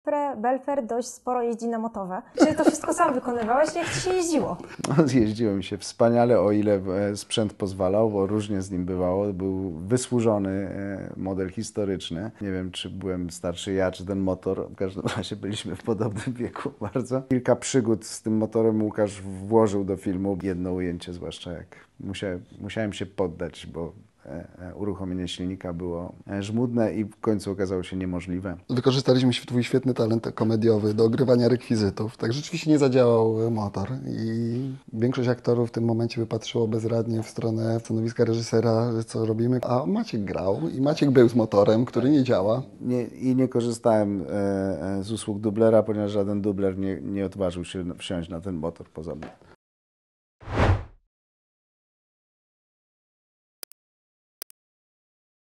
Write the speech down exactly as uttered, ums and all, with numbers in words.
Belfer, Belfer dość sporo jeździ na motorze. Czy to wszystko sam wykonywałeś? Jak ci się jeździło? No, jeździło mi się wspaniale, o ile sprzęt pozwalał, bo różnie z nim bywało. Był wysłużony model historyczny. Nie wiem, czy byłem starszy ja, czy ten motor. W każdym razie byliśmy w podobnym wieku bardzo. Kilka przygód z tym motorem Łukasz włożył do filmu. Jedno ujęcie, zwłaszcza jak musiałem, musiałem się poddać, bo uruchomienie silnika było żmudne i w końcu okazało się niemożliwe. Wykorzystaliśmy twój świetny talent komediowy do ogrywania rekwizytów. Tak rzeczywiście nie zadziałał motor i większość aktorów w tym momencie wypatrzyło bezradnie w stronę stanowiska reżysera, co robimy. A Maciek grał i Maciek był z motorem, który nie działa. Nie, I nie korzystałem z usług dublera, ponieważ żaden dubler nie, nie odważył się wsiąść na ten motor poza mną.